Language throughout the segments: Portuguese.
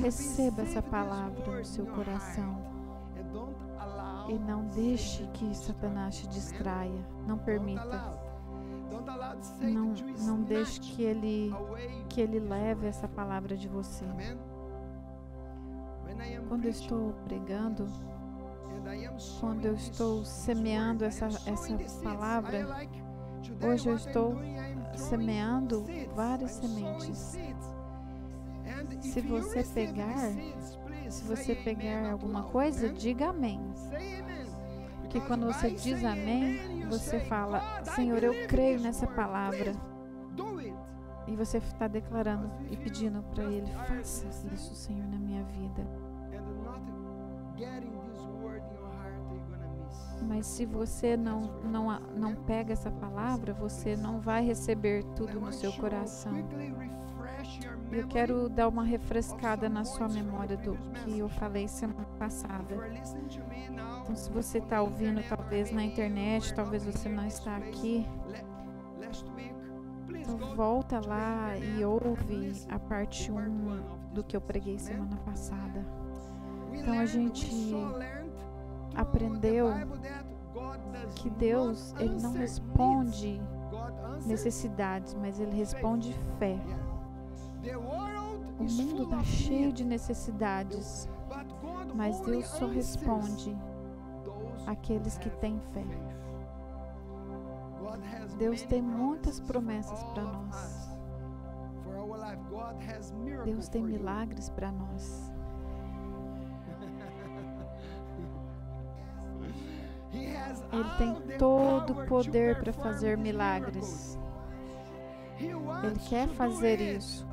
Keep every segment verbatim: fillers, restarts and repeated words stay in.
receba essa palavra no seu coração. E não deixe que Satanás te distraia. Não permita. Não, não deixe que ele, que ele leve essa palavra de você. Quando eu estou pregando, quando eu estou semeando essa, essa palavra, hoje eu estou semeando várias sementes. Se você pegar, se você pegar alguma coisa, diga amém. Porque quando você diz amém, você fala, Senhor, eu creio nessa palavra. E você está declarando e pedindo para Ele, faça isso, Senhor, na minha vida. Mas se você não, não, não pega essa palavra, você não vai receber tudo no seu coração. Eu quero dar uma refrescada na sua memória do que eu falei semana passada. Então, se você está ouvindo, talvez na internet, talvez você não está aqui, então volta lá e ouve a parte um do que eu preguei semana passada. Então, a gente aprendeu que Deus, Ele não responde necessidades, mas Ele responde fé. O mundo está cheio de necessidades, mas Deus só responde àqueles que têm fé. Deus tem muitas promessas para nós. Deus tem milagres para nós. Ele tem todo o poder para fazer milagres. Ele quer fazer isso.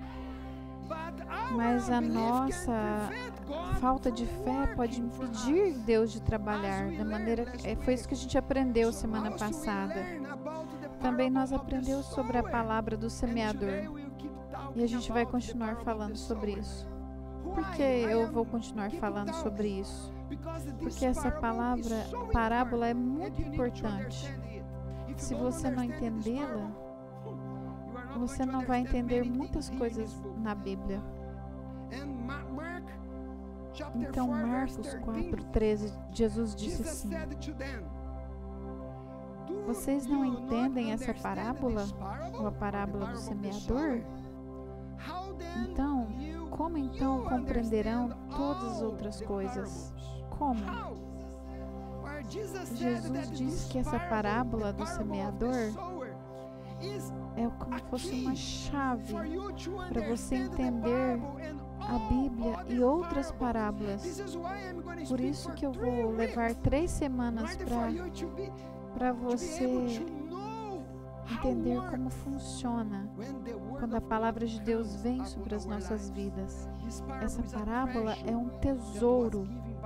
Mas a nossa falta de fé pode impedir Deus de trabalhar da maneira que foi isso que a gente aprendeu semana passada. Também nós aprendemos sobre a palavra do semeador. E a gente vai continuar falando sobre isso. Por que eu vou continuar falando sobre isso? Porque essa palavra, parábola, é muito importante. Se você não entendê-la, você não vai entender muitas coisas na Bíblia. Então, Marcos quatro, treze, Jesus disse assim: vocês não entendem essa parábola, ou a parábola do semeador? Então, como então compreenderão todas as outras coisas? Como? Jesus disse que essa parábola do semeador é como se fosse uma chave para você entender a Bíblia e outras parábolas. Por isso que eu vou levar três semanas para você entender como funciona quando a palavra de Deus vem sobre as nossas vidas. Essa parábola é um tesouro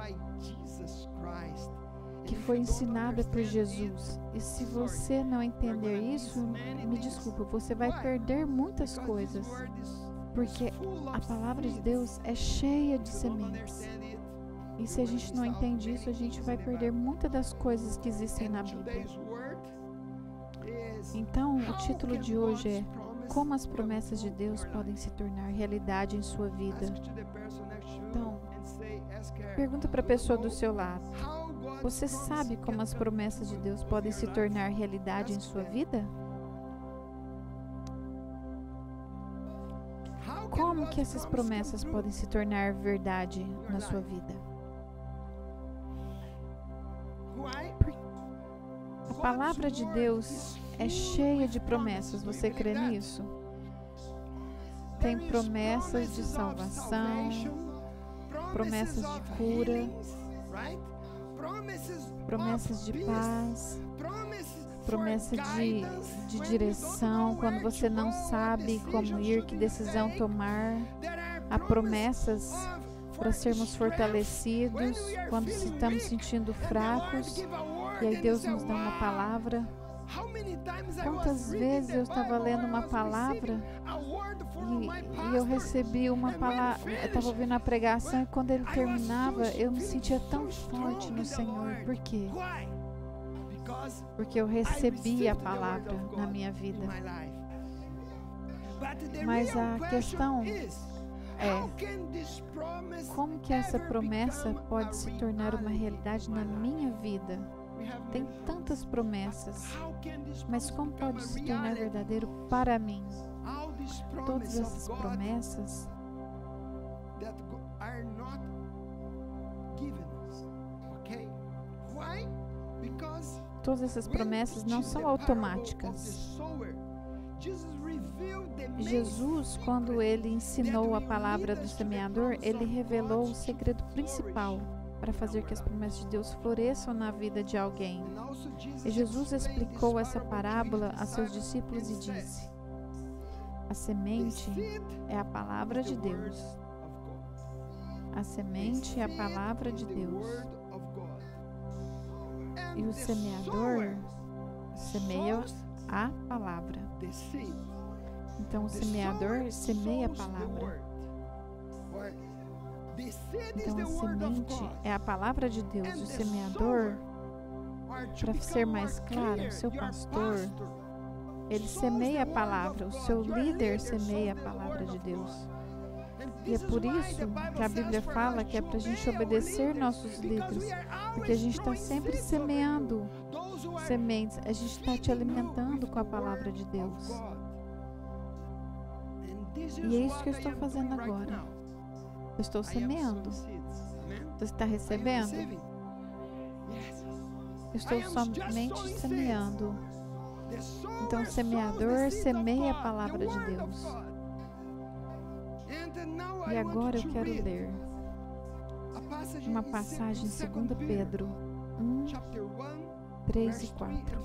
que foi ensinada por Jesus. E se você não entender isso, me desculpa, você vai perder muitas coisas. Porque a palavra de Deus é cheia de sementes. E se a gente não entende isso, a gente vai perder muitas das coisas que existem na Bíblia. Então, o título de hoje é Como as promessas de Deus podem se tornar realidade em sua vida. Então, pergunta para a pessoa do seu lado: você sabe como as promessas de Deus podem se tornar realidade em sua vida? Como que essas promessas podem se tornar verdade na sua vida? A palavra de Deus é cheia de promessas. Você crê nisso? Tem promessas de salvação, promessas de cura, promessas de paz, promessa de, de direção quando você não sabe como ir, que decisão tomar. Há promessas para sermos fortalecidos quando estamos sentindo fracos, e aí Deus nos dá uma palavra. Quantas vezes eu estava lendo uma palavra e, e eu recebi uma palavra, eu estava ouvindo a pregação, e quando ele terminava eu me sentia tão forte no Senhor. Por quê? Porque eu recebi a palavra na minha vida. Mas a questão é: como que essa promessa pode se tornar uma realidade na minha vida? Tem tantas promessas, mas como pode se tornar verdadeiro para mim? Todas essas promessas Todas essas promessas não são automáticas. Jesus, quando ele ensinou a palavra do semeador, ele revelou o segredo principal para fazer que as promessas de Deus floresçam na vida de alguém. E Jesus explicou essa parábola a seus discípulos e disse: a semente é a palavra de Deus. A semente é a palavra de Deus. E o semeador semeia a palavra. Então o semeador semeia a palavra. Então a semente é a palavra de Deus. O semeador, para ser mais claro, o seu pastor, ele semeia a palavra. O seu líder semeia a palavra de Deus. E é por isso que a Bíblia fala que é para a gente obedecer nossos líderes, porque a gente está sempre semeando sementes, a gente está te alimentando com a palavra de Deus. E é isso que eu estou fazendo agora. Eu estou semeando. Você está recebendo? Eu estou somente semeando. Então o semeador semeia a palavra de Deus. E agora eu quero ler uma passagem em Segunda Pedro um, três e quatro.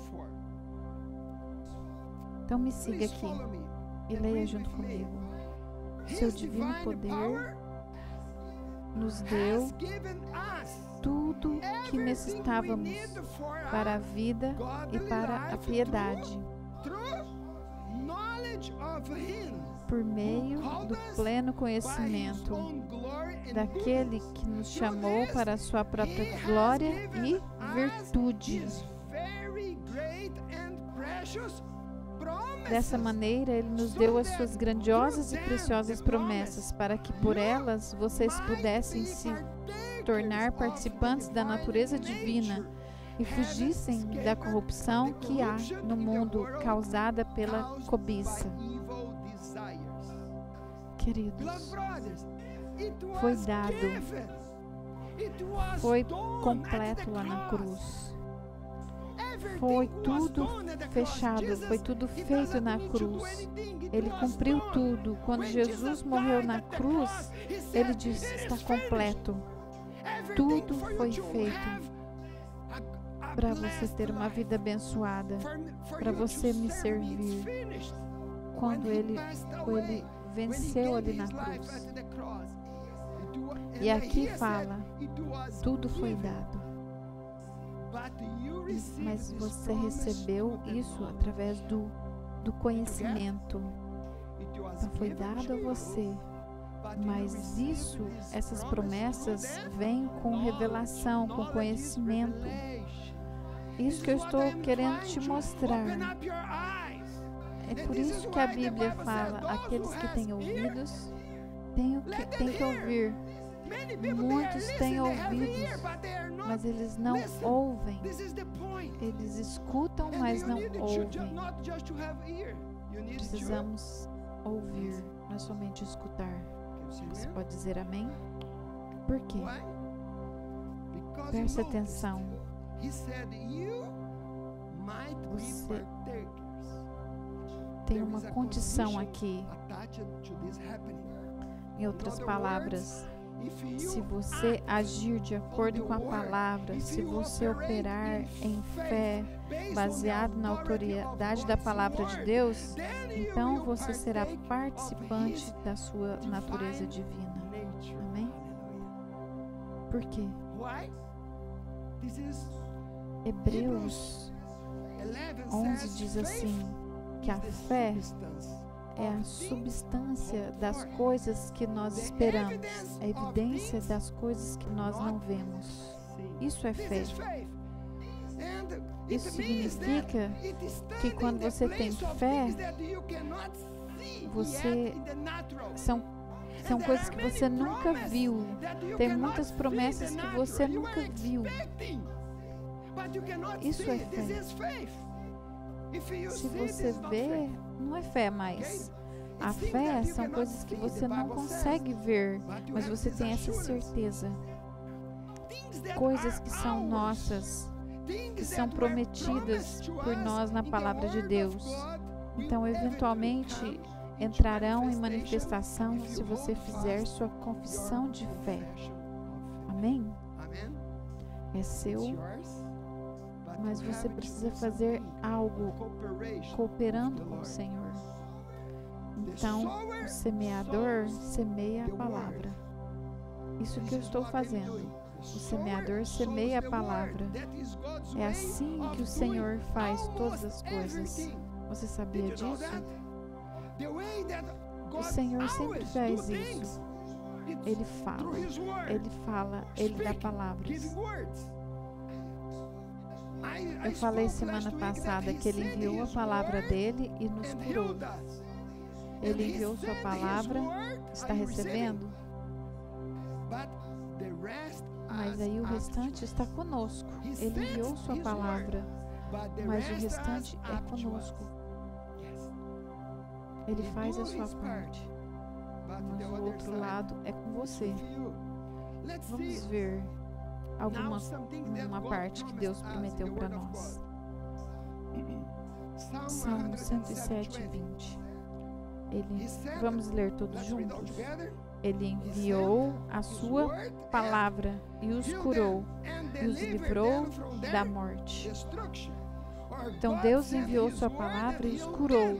Então me siga aqui e leia junto comigo. Seu divino poder nos deu tudo que necessitávamos para a vida e para a piedade, por meio do pleno conhecimento daquele que nos chamou para a sua própria glória e virtude. Dessa maneira, Ele nos deu as suas grandiosas e preciosas promessas, para que por elas vocês pudessem se tornar participantes da natureza divina e fugissem da corrupção que há no mundo causada pela cobiça. Queridos, foi dado, foi completo lá na cruz. Foi tudo fechado, foi tudo feito na cruz. Ele cumpriu tudo. Quando Jesus morreu na cruz, Ele disse: está completo. Tudo foi feito para você ter uma vida abençoada, para você me servir. Quando Ele, ele venceu ali na cruz. E aqui fala: tudo foi dado. Mas você recebeu isso através do, do conhecimento. Então foi dado a você. Mas isso, essas promessas vêm com revelação, com conhecimento. Isso que eu estou querendo te mostrar. É por isso que a Bíblia fala: aqueles que têm ouvidos, têm que, têm que ouvir. Muitos têm ouvidos, mas eles não ouvem. Eles escutam, mas não ouvem. Precisamos ouvir, não é somente escutar. Você pode dizer amém? Por quê? Preste atenção. Você tem uma condição aqui. Em outras palavras, se você agir de acordo com a palavra, se você operar em fé, baseado na autoridade da palavra de Deus, então você será participante da sua natureza divina. Amém? Por quê? Hebreus onze diz assim, que a fé é a substância das coisas que nós esperamos, a evidência das coisas que nós não vemos. Isso é fé. Isso significa que quando você tem fé, você são São coisas que você nunca viu. Tem muitas promessas que você nunca viu. Isso é fé. Se você vê, não é fé mais. A fé são coisas que você não consegue ver, mas você tem essa certeza. Coisas que são nossas, que são prometidas por nós na palavra de Deus. Então, eventualmente, entrarão em manifestação se você fizer sua confissão de fé. Amém? É seu, mas você precisa fazer algo cooperando com o Senhor. Então, o semeador semeia a palavra. Isso que eu estou fazendo. O semeador semeia a palavra. É assim que o Senhor faz todas as coisas. Você sabia disso? O Senhor sempre faz isso. Ele fala, Ele fala, Ele dá palavras. Eu falei semana passada que Ele enviou a palavra dEle e nos curou. Ele enviou sua palavra, está recebendo? Mas aí o restante está conosco. Ele enviou sua palavra, mas o restante é conosco. Ele faz a sua parte, mas o outro lado é com você. Vamos ver alguma uma parte que Deus prometeu para nós. Salmo cento e sete, vinte. Ele, vamos ler todos juntos? Ele enviou a sua palavra e os curou e os livrou da morte. Então Deus enviou sua palavra e os curou.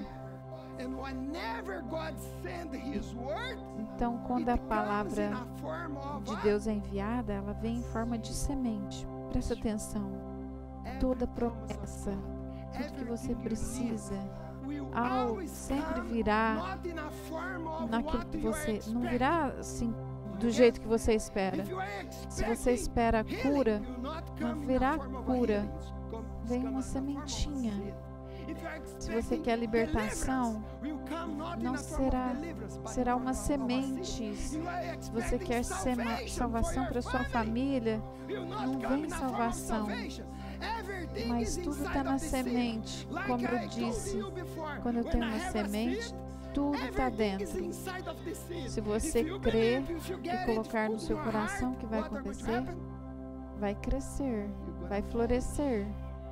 Então, quando a palavra de Deus é enviada, ela vem em forma de semente. Presta atenção. Toda promessa, tudo que você precisa, ao sempre virá naquilo que você não virá assim do jeito que você espera. Se você espera cura, não virá cura, vem uma sementinha. Se você quer libertação, não será será uma semente. Se você quer sema, salvação para sua família, não vem salvação. Mas tudo está na semente. Como eu disse, quando eu tenho uma semente, tudo está dentro. Se você crer e colocar no seu coração o que vai acontecer, vai crescer, vai florescer.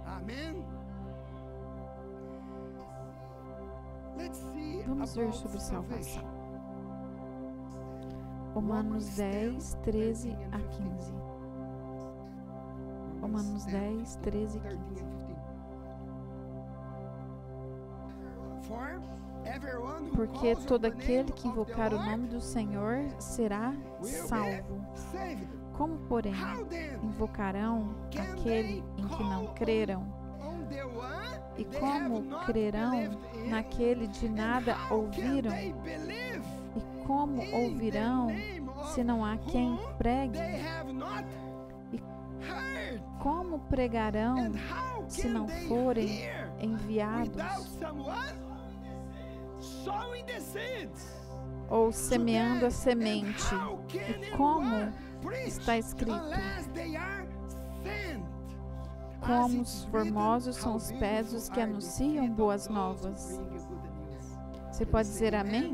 Vamos ver sobre salvação. Romanos dez, treze a quinze. Romanos dez, treze e quinze. Porque todo aquele que invocar o nome do Senhor será salvo. Como, porém, invocarão aquele em que não creram? E como crerão naquele de nada ouviram? E como ouvirão se não há quem pregue? E como pregarão se não forem enviados? Ou semeando a semente? E como está escrito? Como os formosos são os pés dos que anunciam boas novas. Você pode dizer amém?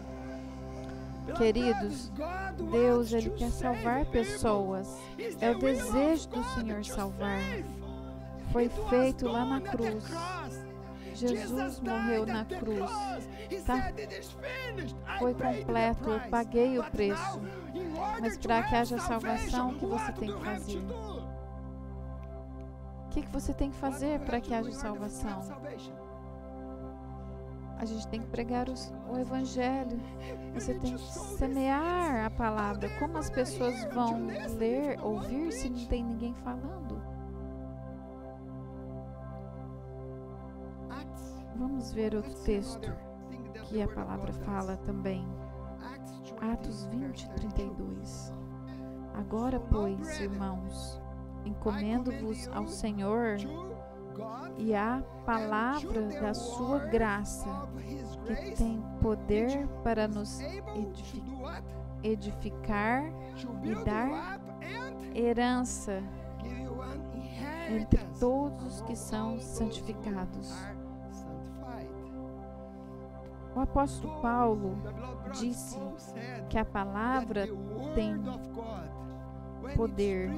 Queridos, Deus, Ele quer salvar pessoas. É o desejo do Senhor salvar. Foi feito lá na cruz. Jesus morreu na cruz. Tá? Foi completo, eu paguei o preço. Mas para que haja salvação, o que você tem que fazer? O que, que você tem que fazer para que haja salvação? A gente tem que pregar os, o Evangelho. Você tem que semear a palavra. Como as pessoas vão ler, ouvir, se não tem ninguém falando? Vamos ver outro texto que a palavra fala também. Atos vinte, trinta e dois. Agora, pois, irmãos, encomendo-vos ao Senhor e à palavra da sua graça, que tem poder para nos edifi edificar e dar herança entre todos os que são santificados. O apóstolo Paulo disse que a palavra tem poder.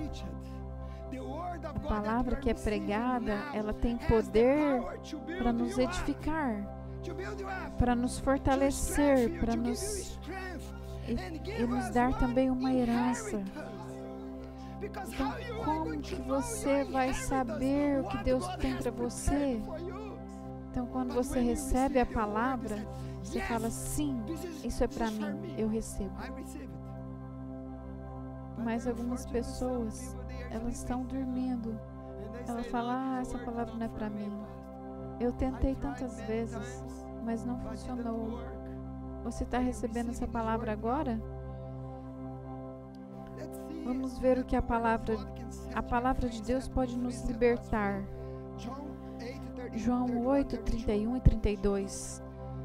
A palavra que é pregada, ela tem poder para nos edificar, para nos fortalecer, para nos e, e nos dar também uma herança. Então, como que você vai saber o que Deus tem para você? Então, quando você recebe a palavra, você fala, sim, isso é para mim, eu recebo. Mas algumas pessoas, elas estão dormindo. Elas falam, ah, essa palavra não é para mim. Eu tentei tantas vezes, mas não funcionou. Você está recebendo essa palavra agora? Vamos ver o que a palavra, a palavra de Deus pode nos libertar. João oito, trinta e um e trinta e dois.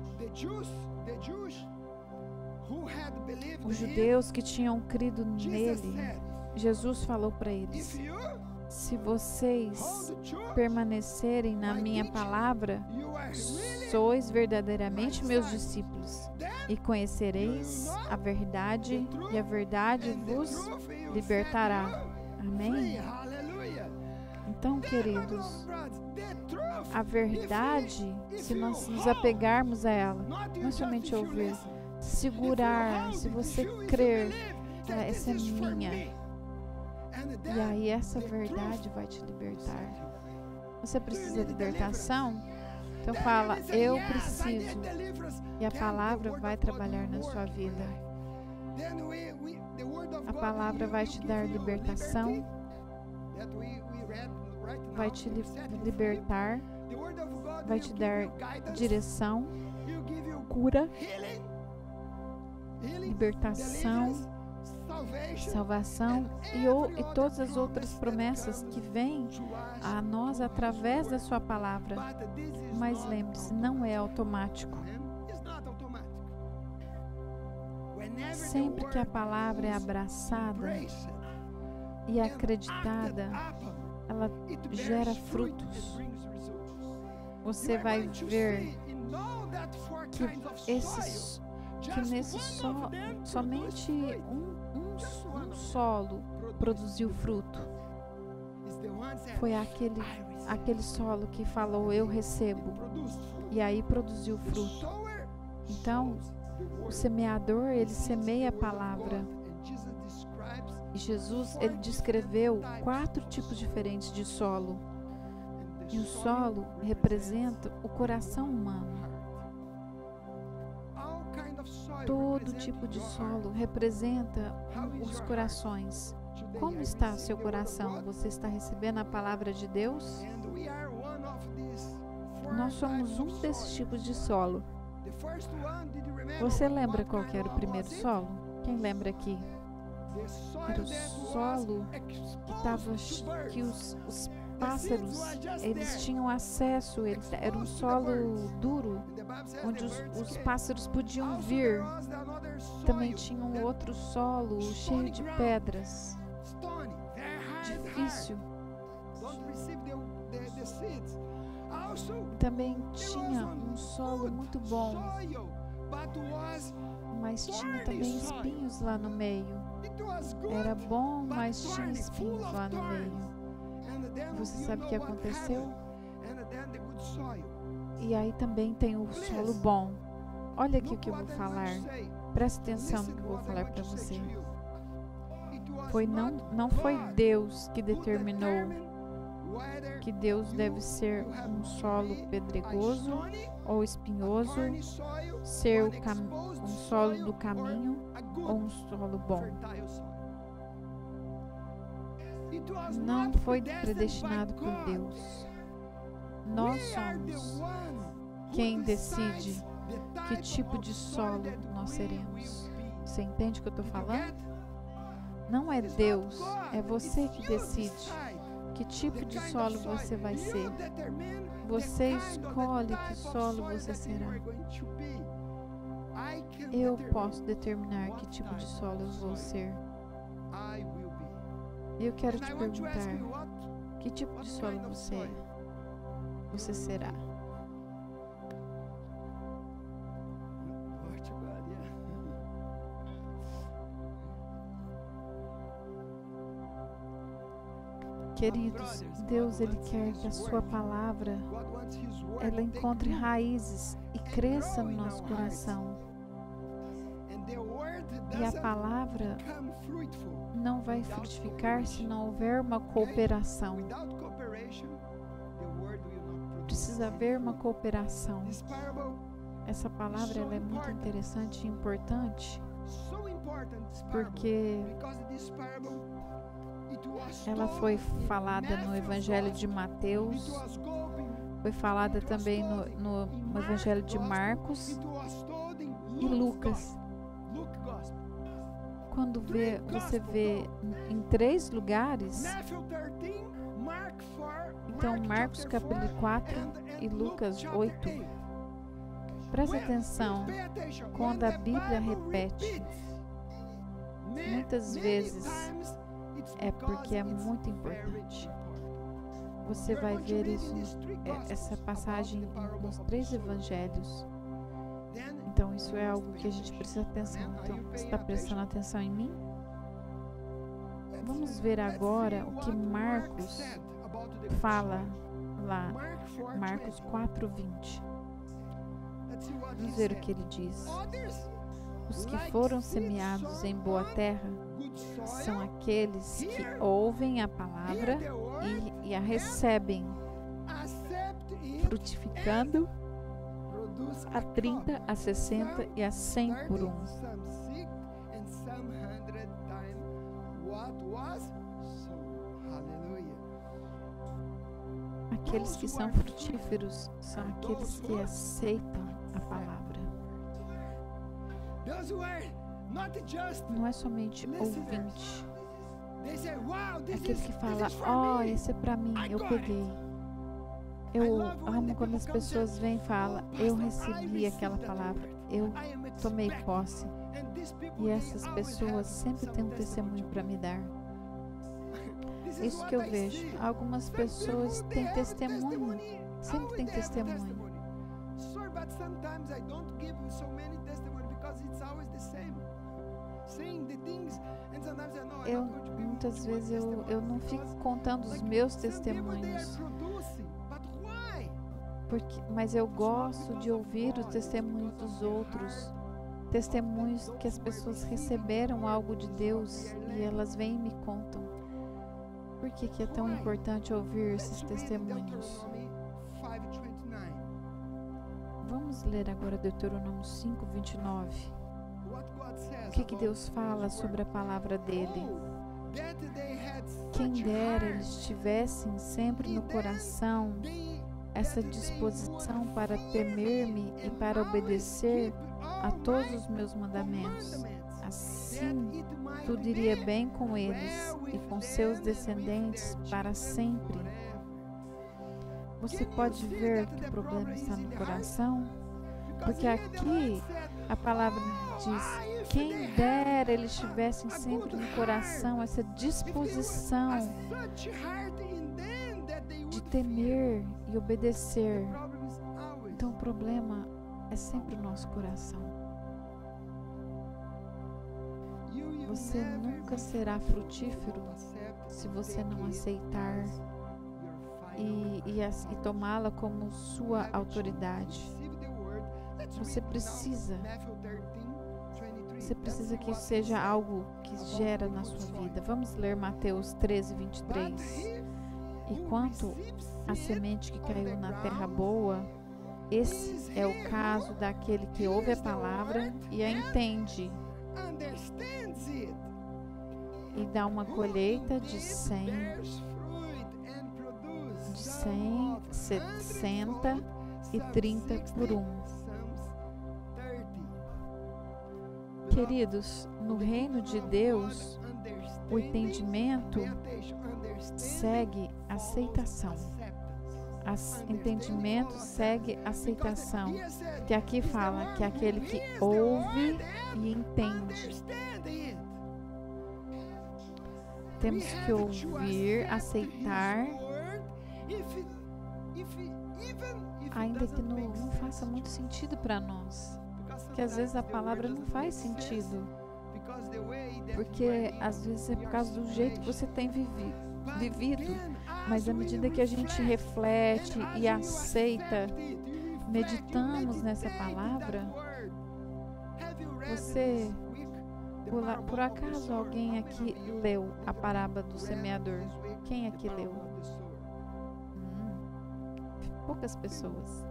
Os judeus que tinham crido nele, Jesus falou para eles, se vocês permanecerem na minha palavra, sois verdadeiramente meus discípulos, e conhecereis a verdade, e a verdade vos libertará. Amém? Então, queridos, a verdade, se nós nos apegarmos a ela, não somente ouvir, segurar, se você crer, essa é minha, e aí essa verdade vai te libertar. Você precisa de libertação? Então fala, eu preciso, e a palavra vai trabalhar na sua vida. A palavra vai te dar libertação, vai te li libertar, vai te dar direção, cura, libertação, salvação e, ou, e todas as outras promessas que vêm a nós através da sua palavra. Mas lembre-se, não é automático. Sempre que a palavra é abraçada e acreditada, ela gera frutos. Você vai ver que, esses, que nesse so, somente um, um, um solo produziu fruto. Foi aquele, aquele solo que falou, eu recebo, e aí produziu fruto. Então, o semeador, ele semeia a palavra. E Jesus, ele descreveu quatro tipos diferentes de solo. E o solo representa o coração humano. Todo tipo de solo representa os corações. Como está seu coração? Você está recebendo a palavra de Deus? Nós somos um desses tipos de solo. Você lembra qual que era o primeiro solo? Quem lembra aqui? Era o solo que tava, que os, os pássaros, eles tinham acesso, ele, era um solo duro, onde os, os pássaros podiam vir. Também tinha um outro solo cheio de pedras, difícil. Também tinha um solo muito bom, mas tinha também espinhos lá no meio. Era bom, mas tinha espinhos lá no meio. Você sabe o que aconteceu? E aí também tem o solo bom. Olha aqui o que eu vou falar. Presta atenção no que eu vou falar para você. Foi não, não foi Deus que determinou que Deus deve ser um solo pedregoso ou espinhoso, ser o cam um solo do caminho ou um solo bom. Não foi predestinado por Deus. Nós somos quem decide que tipo de solo nós seremos. Você entende o que eu estou falando? Não é Deus, é você que decide Que tipo de solo você vai ser? Você escolhe que solo você será. Eu posso determinar que tipo de solo eu vou ser. Eu quero te perguntar, que tipo de solo você é? Você será? Queridos, Deus ele quer que a sua palavra ela encontre raízes e cresça no nosso coração. E a palavra não vai frutificar se não houver uma cooperação. Precisa haver uma cooperação. Essa palavra ela é muito interessante e importante porque ela foi falada no Evangelho de Mateus, foi falada também no, no, no Evangelho de Marcos e Lucas. Quando vê, você vê em três lugares, então Marcos capítulo quatro e Lucas oito. Presta atenção, quando a Bíblia repete, muitas vezes é porque é muito importante. Você vai ver isso, essa passagem nos três evangelhos. Então isso é algo que a gente precisa atenção. Então, você está prestando atenção em mim? Vamos ver agora o que Marcos fala lá, Marcos quatro, vinte. Vamos ver o que ele diz. Os que foram semeados em boa terra são aqueles que ouvem a palavra e, e a recebem, frutificando a trinta, a sessenta e a cem por um. Aqueles que são frutíferos são aqueles que aceitam a palavra. Não é somente ouvinte. Aquele que fala, ó, oh, esse é pra mim, eu peguei. Eu amo quando as pessoas vêm e falam, eu recebi aquela palavra, eu tomei posse. E essas pessoas sempre têm um testemunho para me dar. Isso que eu vejo. Algumas pessoas têm testemunho, sempre têm testemunho. Eu, muitas vezes, eu, eu não fico contando os meus testemunhos. Porque, mas eu gosto de ouvir os testemunhos dos outros. Testemunhos que as pessoas receberam algo de Deus e elas vêm e me contam. Por que que é tão importante ouvir esses testemunhos? Vamos ler agora Deuteronômio cinco, vinte e nove. O que que Deus fala sobre a palavra dele? Quem dera eles tivessem sempre no coração essa disposição para temer-me e para obedecer a todos os meus mandamentos. Assim, tudo iria bem com eles e com seus descendentes para sempre. Você pode ver que o problema está no coração? Porque aqui a palavra diz, quem dera eles tivessem sempre no coração essa disposição de temer e obedecer. Então o problema é sempre o nosso coração. Você nunca será frutífero se você não aceitar e, e, e tomá-la como sua autoridade. Você precisa Você precisa que isso seja algo que gera na sua vida. Vamos ler Mateus treze, vinte e três. E quanto à semente que caiu na terra boa, esse é o caso daquele que ouve a palavra e a entende, e dá uma colheita de cem, de cem, sessenta e trinta por um. Queridos, no reino de Deus, o entendimento segue aceitação. As, entendimento segue aceitação. Que aqui fala que é aquele que ouve e entende. Temos que ouvir, aceitar, ainda que não, não faça muito sentido para nós. Que às vezes a palavra não faz sentido. Porque às vezes é por causa do jeito que você tem vivi, vivido. Mas à medida que a gente reflete e aceita, meditamos nessa palavra, você, por, por acaso alguém aqui leu a parábola do semeador? Quem aqui leu? Hum, poucas pessoas.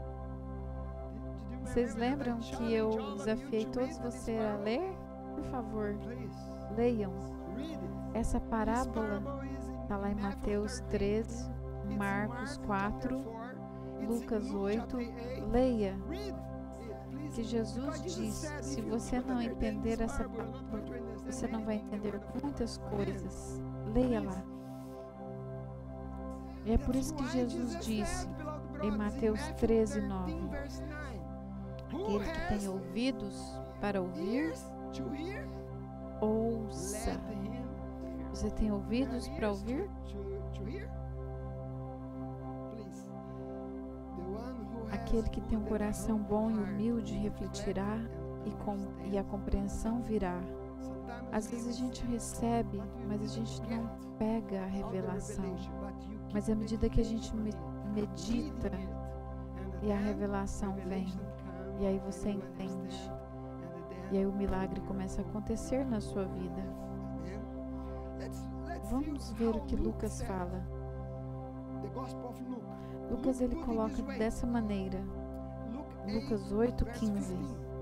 Vocês lembram que eu desafiei todos vocês a ler? Por favor, leiam. Essa parábola está lá em Mateus treze, Marcos quatro, Lucas oito. Leia. Que Jesus diz, se você não entender essa parábola, você não vai entender muitas coisas. Leia lá. E é por isso que Jesus disse em Mateus treze, nove, aquele que tem ouvidos para ouvir, ouça. Você tem ouvidos para ouvir? Aquele que tem um coração bom e humilde refletirá e, com, e a compreensão virá. Às vezes a gente recebe, mas a gente não pega a revelação. Mas à medida que a gente medita e a revelação vem, e aí você entende. E aí o milagre começa a acontecer na sua vida. Vamos ver o que Lucas fala. Lucas ele coloca dessa maneira. Lucas oito, quinze.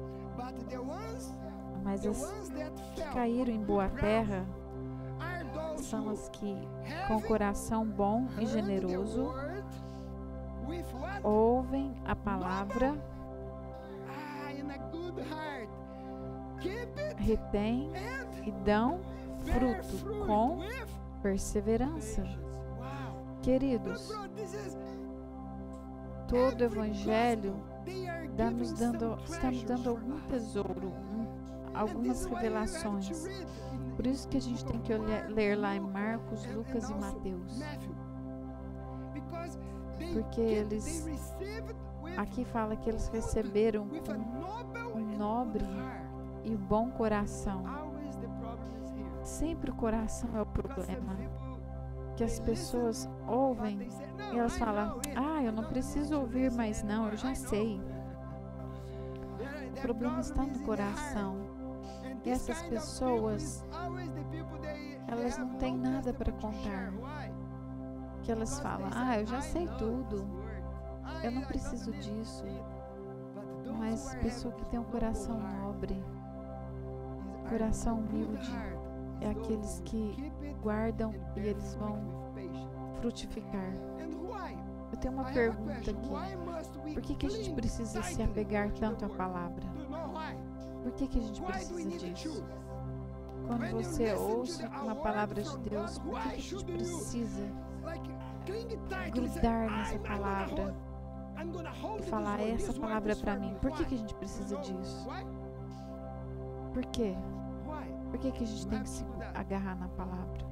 Mas as que caíram em boa terra são as que, com coração bom e generoso, ouvem a palavra, retêm e dão fruto com perseverança. Queridos, todo o evangelho dá nos dando, está nos dando algum tesouro, um, algumas revelações. Por isso que a gente tem que olhar, ler lá em Marcos, Lucas e Mateus. Porque eles, aqui fala que eles receberam com um nobre e um bom coração. Sempre o coração é o problema. Que as pessoas ouvem e elas falam, ah, eu não preciso ouvir mais não, eu já sei. O problema está no coração. E essas pessoas, elas não têm nada para contar. Que elas falam, ah, eu já sei tudo, eu não preciso disso. Mas pessoa que tem um coração nobre, coração humilde, é aqueles que guardam e eles vão frutificar. Eu tenho uma pergunta aqui. Por que que a gente precisa se apegar tanto à palavra? Por que que a gente precisa disso? Quando você ouça uma palavra de Deus, por que que a gente precisa grudar nessa palavra e falar essa palavra para mim? Por que que a gente precisa disso? Por quê? Por que que a gente tem que se agarrar na palavra?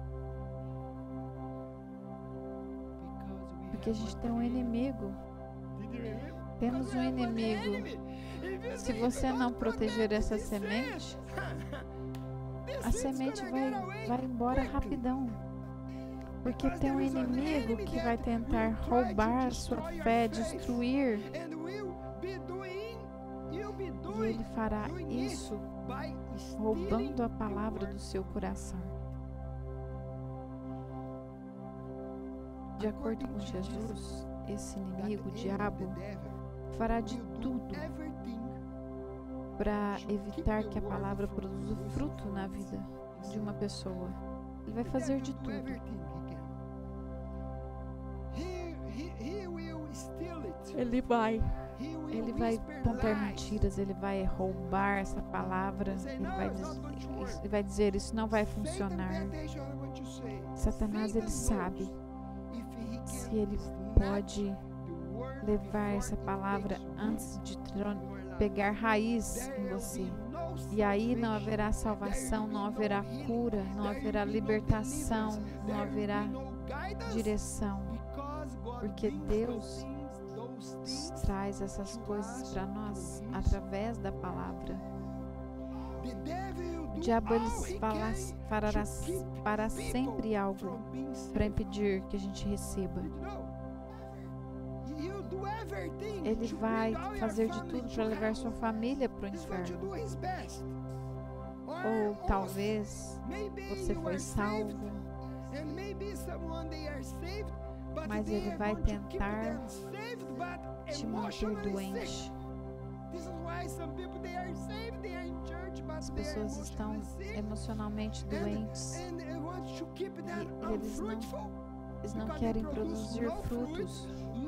Porque a gente tem um inimigo. Temos um inimigo. Se você não proteger essa semente, a semente vai, vai embora rapidão. Porque tem um inimigo que vai tentar roubar a sua fé, destruir. E ele fará isso roubando a palavra do seu coração. De acordo com Jesus, esse inimigo, o diabo, fará de tudo para evitar que a palavra produza fruto na vida de uma pessoa. Ele vai fazer de tudo. Ele vai, ele vai contar mentiras, ele vai roubar essa palavra, ele vai, diz, ele vai dizer isso não vai funcionar. Satanás, ele sabe se ele pode levar essa palavra antes de pegar raiz em você. E aí não haverá salvação, não haverá cura, não haverá libertação, não haverá direção. Porque Deus traz essas coisas para nós através da palavra. O diabo, ele fala, fará para sempre algo para impedir que a gente receba. Ele vai fazer de tudo para levar sua família para o inferno. Ou talvez você foi salvo, mas ele vai tentar te manter doente. As pessoas estão emocionalmente doentes e eles não, eles não querem produzir frutos.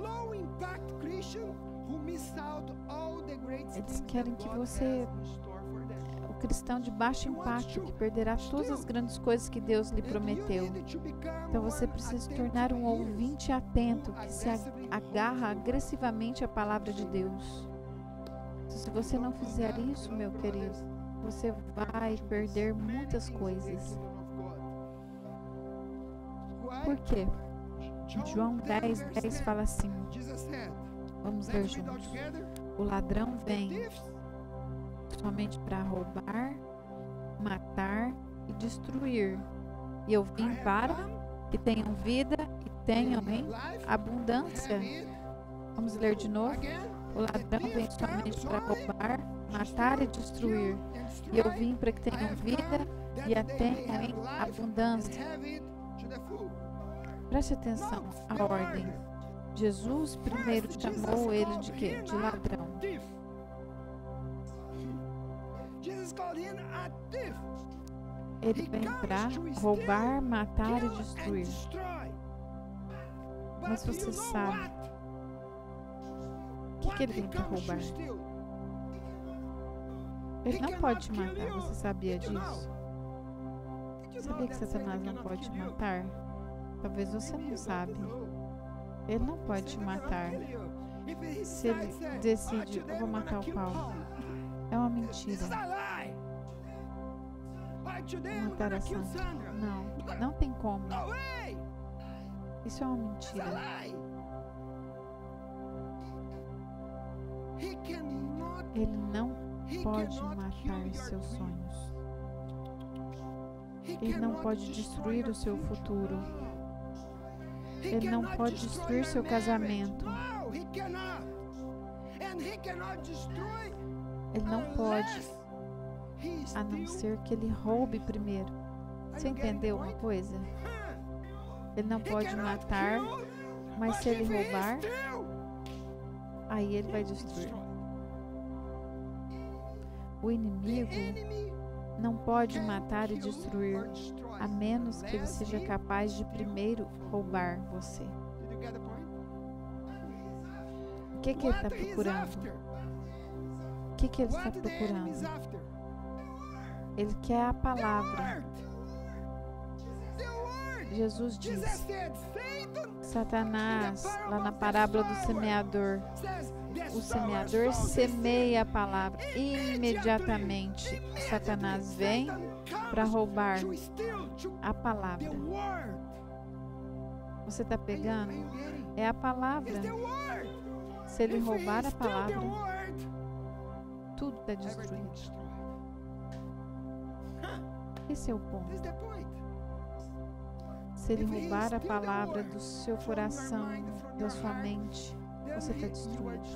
Eles querem que você, o cristão de baixo impacto, que perderá todas as grandes coisas que Deus lhe prometeu. Então você precisa se tornar um ouvinte atento, que se agarra agressivamente à palavra de Deus. Se você não fizer isso, meu querido, você vai perder muitas coisas. Por quê? João dez, dez fala assim, vamos ler juntos. O ladrão vem somente para roubar, matar e destruir. E eu vim para que tenham vida e tenham em abundância. Vamos ler de novo. O ladrão vem somente para roubar, matar e destruir. E eu vim para que tenham vida e a tenham em abundância. Preste atenção à ordem. Jesus primeiro chamou ele de quê? De ladrão. Ele vem para roubar, matar e destruir. Mas você sabe o que, que ele vem para roubar? Ele não pode te matar. Você sabia disso? Sabia que Satanás não pode te matar? Talvez você não sabe. Ele não pode te matar. Se ele decide, eu vou matar o Paulo. É uma mentira. Matar a Sandra. Não, não tem como. Isso é uma mentira. Ele não pode matar seus sonhos. Ele não pode destruir o seu futuro. Ele não pode destruir seu casamento. Ele não pode, a não ser que ele roube primeiro. Você entendeu uma coisa? Ele não pode matar, mas se ele roubar, aí ele vai destruir. O inimigo não pode matar e destruir, a menos que ele seja capaz de primeiro roubar você. O que, que ele está procurando? O que, que ele está procurando? Ele quer a palavra. Jesus diz, Satanás, lá na parábola do semeador, o semeador semeia a palavra. Imediatamente, Satanás vem para roubar a palavra. Você está pegando? É a palavra. Se ele roubar a palavra, tudo está destruído. Esse é o ponto. Se ele roubar a palavra do seu coração, da sua mente, você está destruído.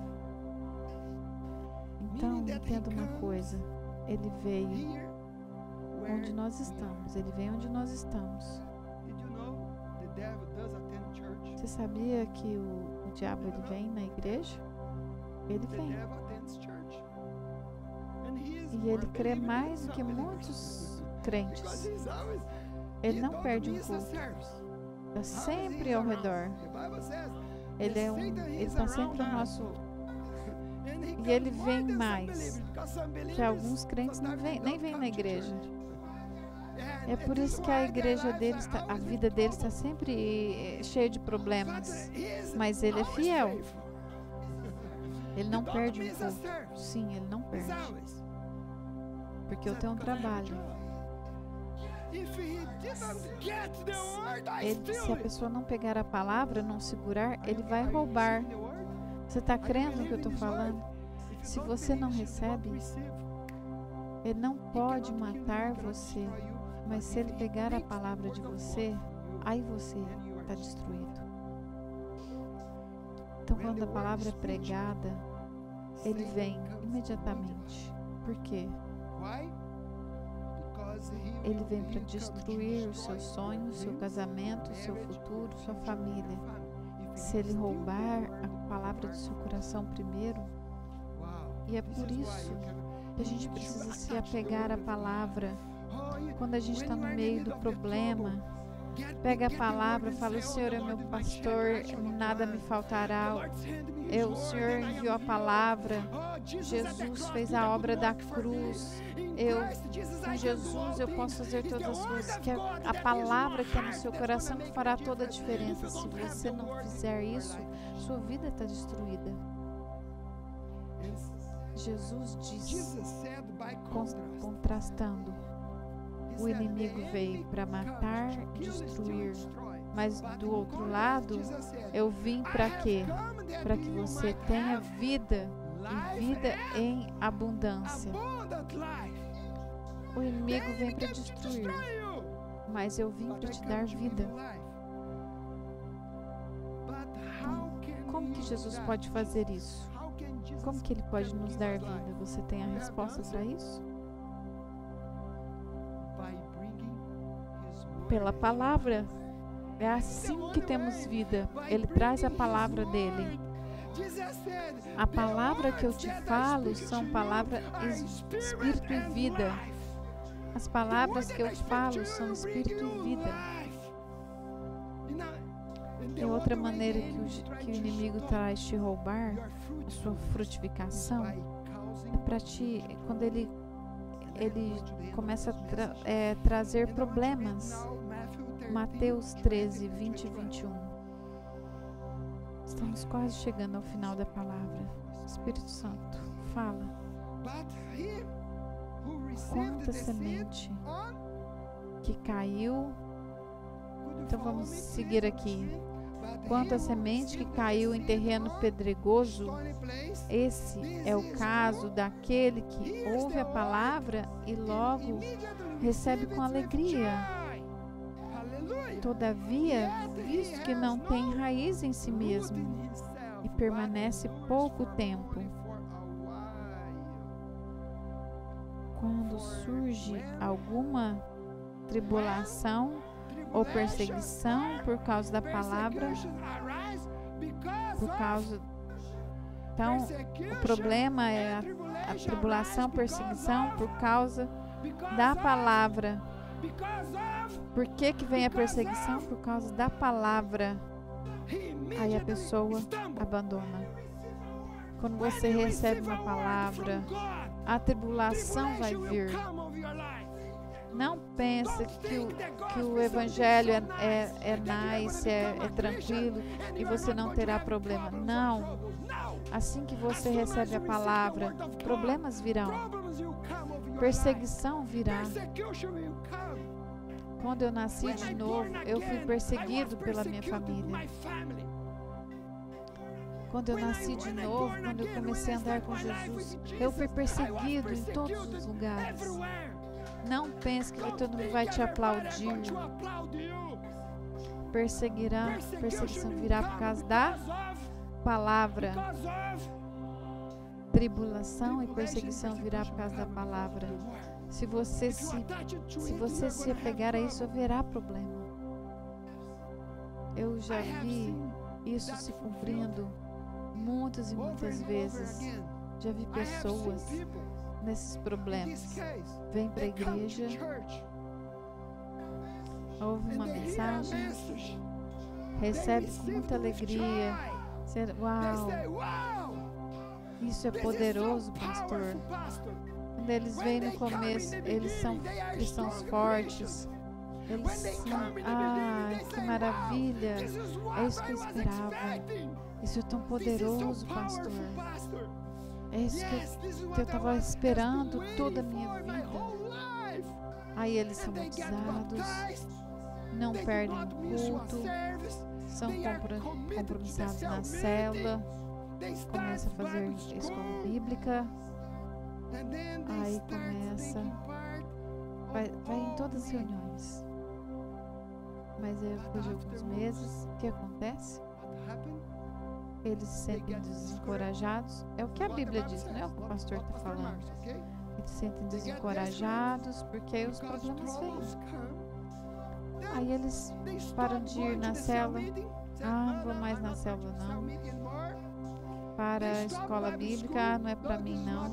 Então, entenda uma coisa. Ele veio onde nós estamos. Ele veio onde nós estamos. Você sabia que o, o diabo ele vem na igreja? Ele vem. E ele crê mais do que muitos crentes. Ele não perde um culto. Está sempre ao redor. Ele é um, ele está sempre ao nosso. E ele vem mais. Que alguns crentes não vem, nem vêm na igreja. É por isso que a igreja deles, tá, a vida deles está sempre cheia de problemas. Mas ele é fiel. Ele não perde um pouco. Sim, ele não perde. Porque eu tenho um trabalho. Ele, se a pessoa não pegar a palavra, não segurar, ele vai roubar. Você está crendo no que eu estou falando? Se você não recebe, ele não pode matar você. Mas se ele pegar a palavra de você, aí você está destruído. Então, quando a palavra é pregada, ele vem imediatamente. Por quê? Ele vem para destruir os seus sonhos, seu casamento, seu futuro, sua família. Se ele roubar a palavra do seu coração primeiro, e é por isso que a gente precisa se apegar à palavra. Quando a gente está no meio do problema, pega a palavra, fala: o Senhor é meu pastor, nada me faltará. Eu, o Senhor enviou a palavra, Jesus fez a obra da cruz. Eu, com Jesus, eu posso fazer todas as coisas. Que a palavra que é no seu coração fará toda a diferença. Se você não fizer isso, sua vida está destruída. Jesus disse, contrastando: o inimigo veio para matar, destruir, mas do outro lado, eu vim para quê? Para que você tenha vida e vida em abundância. O inimigo vem para destruir, mas eu vim para te dar vida. Como que Jesus pode fazer isso? Como que ele pode nos dar vida? Você tem a resposta para isso? Pela palavra. É assim que temos vida. Ele traz a palavra dele. A palavra que eu te falo são palavras espírito e vida. As palavras que eu te falo são espírito e vida. É outra maneira que o, que o inimigo traz te roubar a sua frutificação. É para ti, quando ele ele começa a tra, é, trazer problemas. Mateus treze, vinte e vinte e um. Estamos quase chegando ao final da palavra. Espírito Santo, fala. Quanta semente que caiu. Então vamos seguir aqui. Quanta semente que caiu em terreno pedregoso. Esse é o caso daquele que ouve a palavra e logo recebe com alegria. Todavia, visto que não tem raiz em si mesmo e permanece pouco tempo, quando surge alguma tribulação ou perseguição por causa da palavra, por causa... Então, o problema é a, a tribulação, perseguição por causa da palavra. Por que que vem a perseguição? Por causa da palavra. Aí a pessoa abandona. Quando você recebe uma palavra, a tribulação vai vir. Não pense que o, que o evangelho é, é, é nice, é, é tranquilo e você não terá problema. Não. Assim que você recebe a palavra, problemas virão. Perseguição virá. Quando eu nasci de novo, eu fui perseguido pela minha família. Quando eu nasci de novo, quando eu comecei a andar com Jesus, eu fui perseguido em todos os lugares. Não pense que todo mundo vai te aplaudir. Perseguirá, perseguição virá por causa da palavra. Tribulação e perseguição virá por causa da palavra. Se você se, se você se apegar a isso, haverá problema. Eu já vi isso se cumprindo muitas e muitas vezes. Já vi pessoas nesses problemas. Vem para a igreja, ouve uma mensagem, recebe com muita alegria. Uau! Isso é poderoso, pastor. Quando eles vêm no começo, eles são cristãos fortes, Eles são, ah, que maravilha, é isso que eu esperava, isso é tão poderoso, pastor, é isso que, que eu estava esperando toda a minha vida. Aí eles são batizados, não perdem o culto, são compromissados na célula, começam a fazer escola bíblica, aí começa, vai, vai em todas as reuniões. Mas aí, depois de alguns meses, o que acontece? Eles se sentem desencorajados. É o que a Bíblia diz, não é o que o pastor está falando. Eles se sentem desencorajados porque aí os problemas vêm. Aí eles param de ir na célula. Ah, não vou mais na célula, não. Para a escola bíblica, ah, não é para mim, não.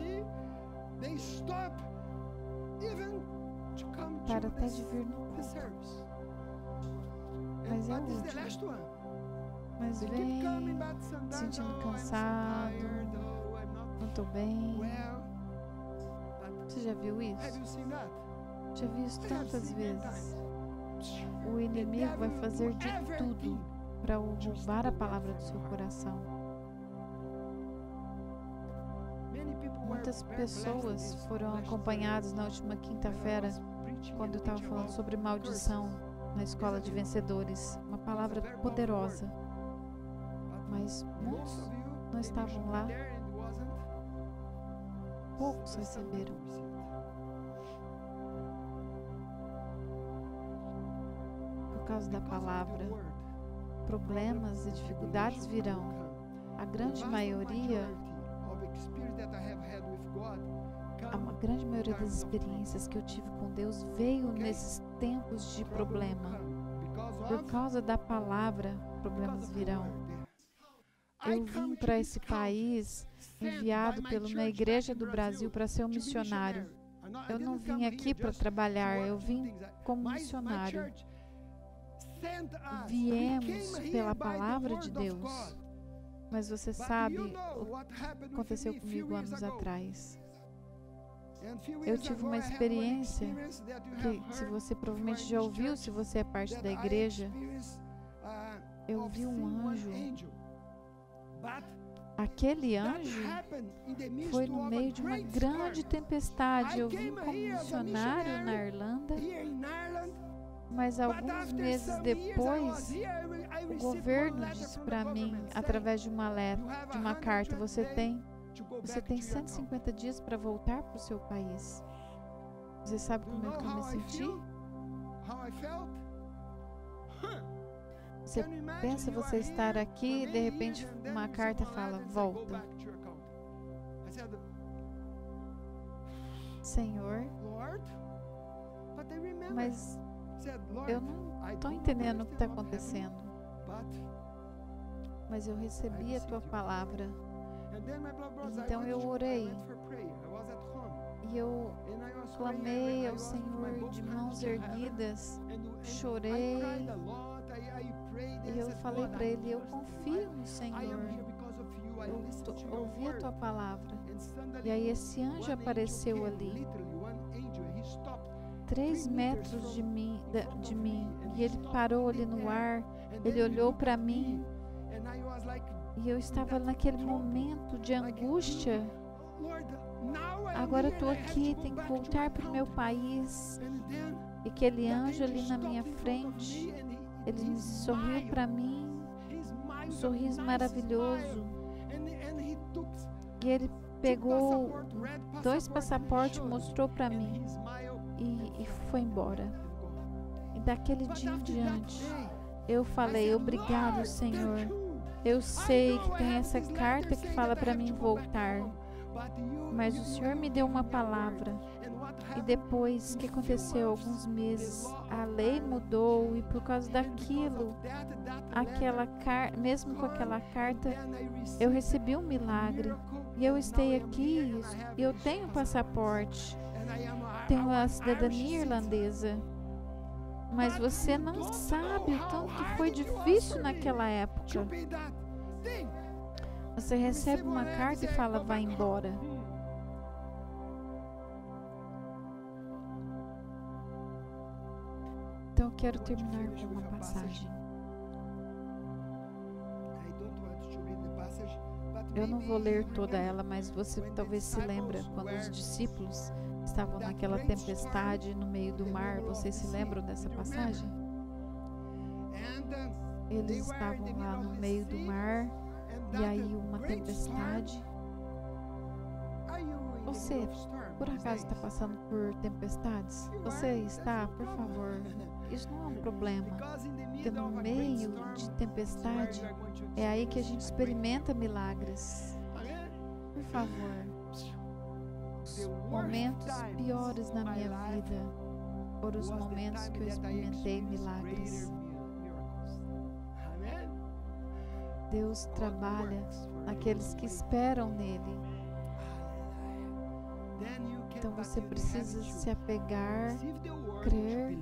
Para até de vir no culto. Mas é útil. Mas vem sentindo cansado, não estou bem. Você já viu isso? Já vi isso tantas vezes. O inimigo vai fazer de tudo para roubar a palavra do seu coração. Muitas pessoas foram acompanhadas na última quinta-feira, quando eu estava falando sobre maldição na escola de vencedores. Uma palavra poderosa. Mas muitos não estavam lá. Poucos receberam. Por causa da palavra, problemas e dificuldades virão. A grande maioria, a grande maioria das experiências que eu tive com Deus veio nesses tempos de problema. Por causa da palavra, problemas virão. Eu vim para esse país enviado pela uma igreja do Brasil para ser um missionário. Eu não vim aqui para trabalhar, eu vim como missionário. Viemos pela palavra de Deus. Mas você sabe o que aconteceu comigo anos atrás. Eu tive uma experiência que, se você provavelmente já ouviu, se você é parte da igreja, eu vi um anjo. Aquele anjo foi no meio de uma grande tempestade. Eu vim como missionário na Irlanda, mas alguns meses depois, o governo disse para mim, através de uma letra, de uma carta, você tem, você tem cento e cinquenta dias para voltar para o seu país. Você sabe como é que eu me senti? Você pensa você estar aqui e de repente uma carta fala, volta. Senhor, mas eu não estou entendendo o que está acontecendo. Mas eu recebi a tua palavra. Então eu orei. E eu clamei ao Senhor de mãos erguidas. Chorei. E eu falei para Ele, eu confio no Senhor. Eu ouvi a tua palavra. E aí esse anjo apareceu ali. Três metros de mim, de mim. E ele parou ali no ar. Ele olhou para mim. E eu estava naquele momento de angústia. Agora eu estou aqui, tenho que voltar para o meu país. E aquele anjo ali na minha frente, ele sorriu para mim, um sorriso maravilhoso. E ele pegou dois passaportes, mostrou para mim e, e foi embora. E daquele dia em diante, eu falei, obrigado, Senhor. Eu sei que tem essa carta que fala para mim voltar, mas o Senhor me deu uma palavra. E depois, o que aconteceu? Alguns meses, a lei mudou e por causa daquilo, aquela car- mesmo com aquela carta, eu recebi um milagre. E eu estei aqui e eu tenho passaporte, tenho a cidadania irlandesa. Mas você não sabe o tanto que foi difícil naquela época. Você recebe uma carta e fala, vai embora. Então eu quero terminar com uma passagem. Eu não vou ler toda ela, mas você talvez se lembra quando os discípulos estavam naquela tempestade no meio do mar. Vocês se lembram dessa passagem? Eles estavam lá no meio do mar e aí uma tempestade. Você, por acaso, está passando por tempestades? Você está, por favor. Isso não é um problema, porque no meio de tempestade é aí que a gente experimenta milagres. Por favor. Os momentos piores na minha vida foram os momentos que eu experimentei milagres. Deus trabalha naqueles que esperam nele. Então você precisa se apegar, crer,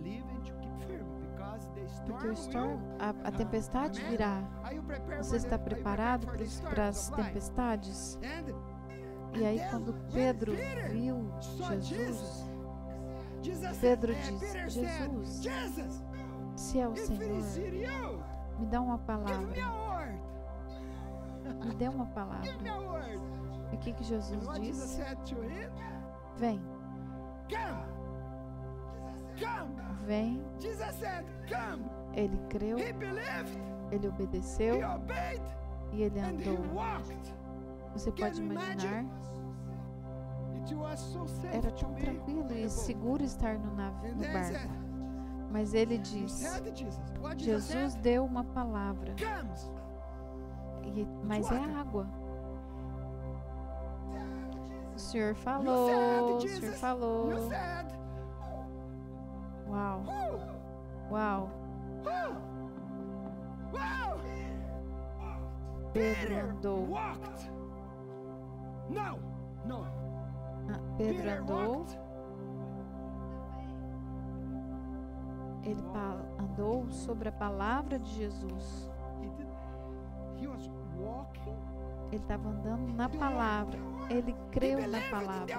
porque o storm, a, a tempestade virá. Você está preparado para as tempestades? E aí quando Pedro viu Jesus, Pedro disse: Jesus, se é o Senhor, me dá uma palavra. Me dê uma palavra. E o que que Jesus disse? Vem. Vem. Ele creu, ele obedeceu e ele andou. Você pode imaginar? Era tão tranquilo e seguro estar no, navio, no barco. Mas ele disse, Jesus deu uma palavra. E, mas é água. O Senhor falou, o Senhor falou. Uau. Uau. Pedro andou. Ah, Pedro andou. Ele andou sobre a palavra de Jesus. Ele estava andando na palavra. Ele creu na palavra.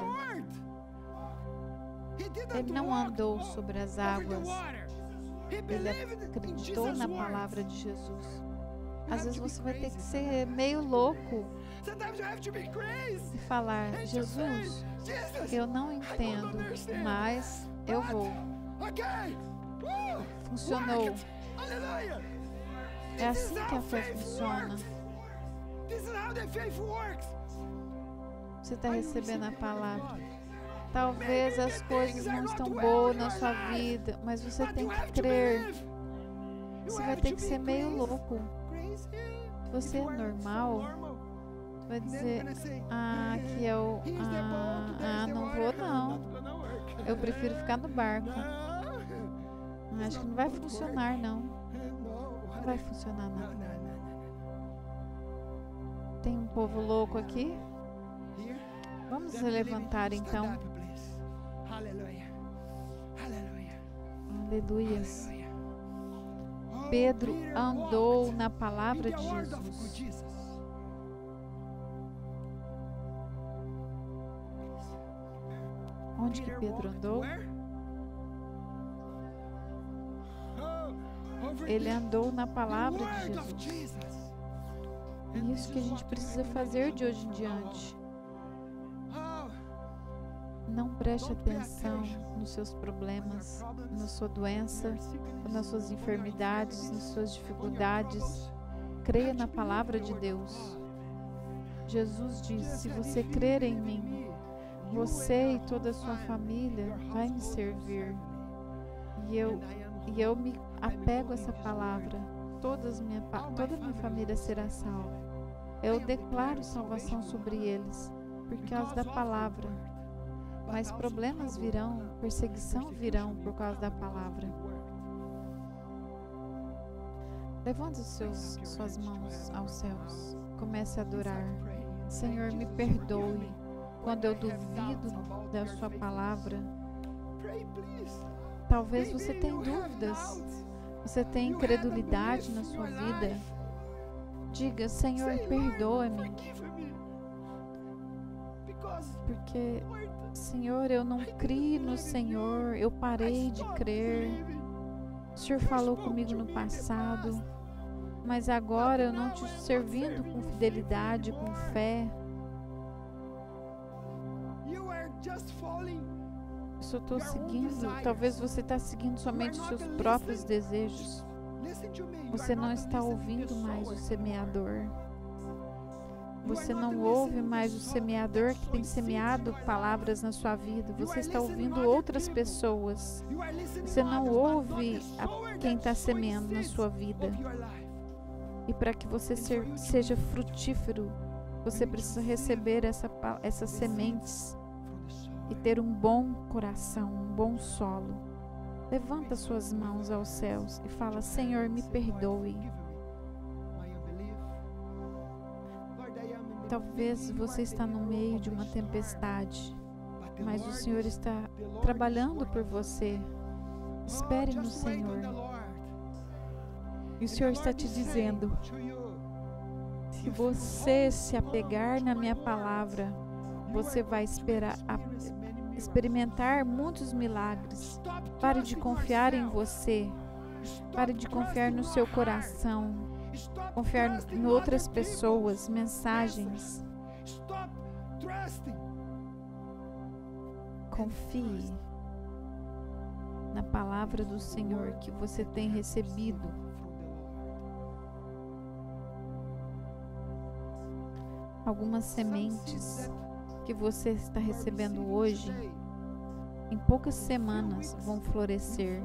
Ele não andou sobre as águas. Ele acreditou na palavra de Jesus. Às vezes você vai ter que ser meio louco e falar: Jesus, eu não entendo, mas eu vou. Funcionou. É assim que a fé funciona. Você está recebendo a palavra. Talvez as coisas não estão boas na sua vida, mas você tem que crer. Você vai ter que ser meio louco. Se você é normal, você vai dizer: ah, que eu ah, ah, não vou não. Eu prefiro ficar no barco. Acho que não vai funcionar não. Não vai funcionar não. Tem um povo louco aqui? Vamos se levantar então. Aleluias. Pedro andou na palavra de Jesus. Onde que Pedro andou? Ele andou na palavra de Jesus. É isso que a gente precisa fazer de hoje em diante. Não preste atenção nos seus problemas, na sua doença, nas suas enfermidades, nas suas dificuldades. Creia na palavra de Deus. Jesus disse: se você crer em mim, você e toda a sua família vai me servir. E eu, e eu me apego a essa palavra. Todas minha, toda a minha família será salva. Eu declaro salvação sobre eles, por causa da palavra. Mas problemas virão, perseguição virão por causa da palavra. Levante os seus, suas mãos aos céus. Comece a adorar. Senhor, me perdoe quando eu duvido da sua palavra. Talvez você tenha dúvidas. Você tem incredulidade na sua vida. Diga: Senhor, perdoa-me. Porque, Senhor, eu não criei no Senhor. Eu parei de crer. O Senhor falou comigo no passado, mas agora eu não te servindo com fidelidade, com fé. Eu só estou seguindo, talvez você está seguindo somente os seus próprios desejos. Você não está ouvindo mais o semeador. Você não ouve mais o semeador que tem semeado palavras na sua vida. Você está ouvindo outras pessoas. Você não ouve a quem está semeando na sua vida. E para que você ser, seja frutífero, você precisa receber essa, essas sementes e ter um bom coração, um bom solo. Levanta suas mãos aos céus e fala: Senhor, me perdoe. Talvez você está no meio de uma tempestade, mas o Senhor está trabalhando por você. Espere no Senhor. E o Senhor está te dizendo: se você se apegar na minha palavra, você vai esperar, a, experimentar muitos milagres. Pare de confiar em você. Pare de confiar no seu coração. Confiar em outras pessoas, mensagens. Confie na palavra do Senhor que você tem recebido. Algumas sementes que você está recebendo hoje, em poucas semanas vão florescer.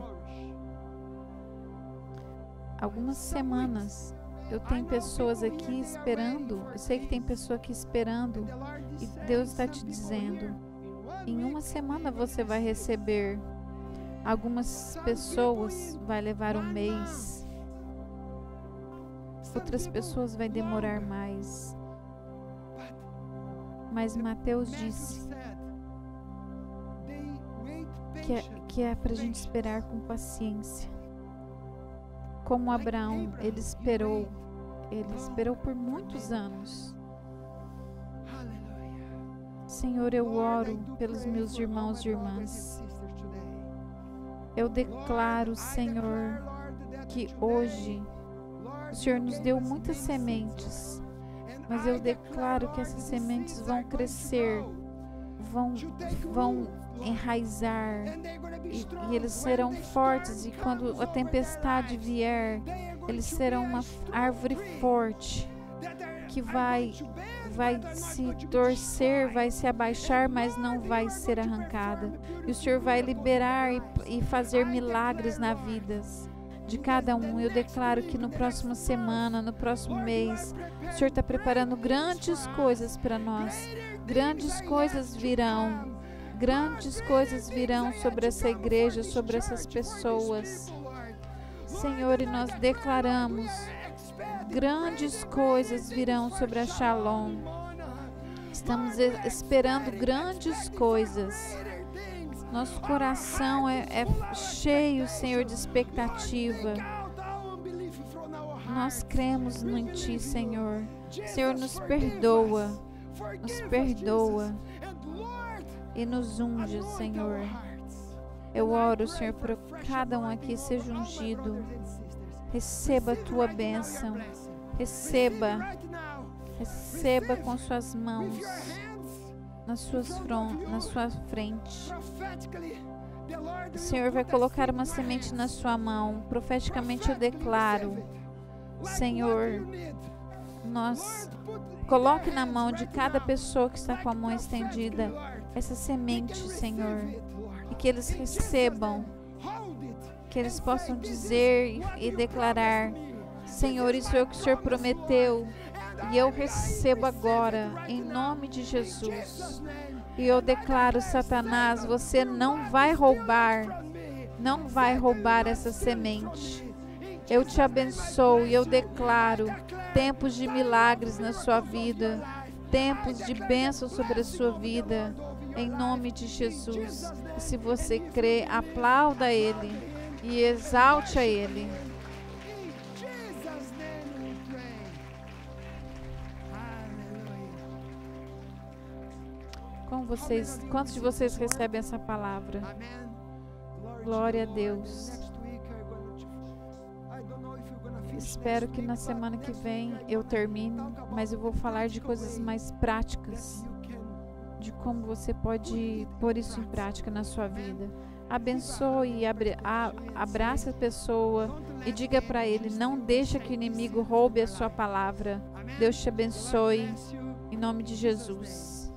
Algumas semanas. Eu tenho pessoas aqui esperando, eu sei que tem pessoa aqui esperando, e Deus está te dizendo: em uma semana você vai receber. Algumas pessoas vai levar um mês, outras pessoas vai demorar mais. Mas Mateus disse que é, que é para a gente esperar com paciência. Como Abraão, ele esperou, ele esperou por muitos anos. Senhor, eu oro pelos meus irmãos e irmãs. Eu declaro, Senhor, que hoje o Senhor nos deu muitas sementes, mas eu declaro que essas sementes vão crescer, vão, vão enraizar, e, e eles serão fortes, e quando a tempestade vier, eles serão uma árvore forte que vai, vai se torcer, vai se abaixar, mas não vai ser arrancada. E o Senhor vai liberar e, e fazer milagres na vida de cada um. Eu declaro que no próximo semana, no próximo mês, o Senhor está preparando grandes coisas para nós. Grandes coisas virão. Grandes coisas virão sobre essa igreja, sobre essas pessoas. Senhor, e nós declaramos: grandes coisas virão sobre a Shalom. Estamos esperando grandes coisas. Nosso coração é, é cheio, Senhor, de expectativa. Nós cremos em Ti, Senhor. Senhor, nos perdoa. Nos perdoa. E nos unge, Senhor. Eu oro, Senhor, para cada um aqui seja ungido. Receba a Tua bênção. Receba. Receba com suas mãos nas suas front, na sua frente. O Senhor vai colocar uma semente na sua mão. Profeticamente eu declaro, Senhor, nós coloque na mão de cada pessoa que está com a mão estendida essa semente, Senhor, e que eles recebam, que eles possam dizer e, e declarar: Senhor, isso é o que o Senhor prometeu, e eu recebo agora, em nome de Jesus. E eu declaro: Satanás, você não vai roubar, não vai roubar essa semente. Eu te abençoo e eu declaro tempos de milagres na sua vida, tempos de bênção sobre a sua vida, em nome de Jesus. E se você crê, aplauda Ele e exalte a Ele. Como vocês, quantos de vocês recebem essa palavra? Glória a Deus. espero que na semana que vem eu termine, mas eu vou falar de coisas mais práticas, de como você pode pôr isso em prática na sua vida. Abençoe e abre, a, abrace a pessoa e diga para ele: não deixa que o inimigo roube a sua palavra. Deus te abençoe, em nome de Jesus.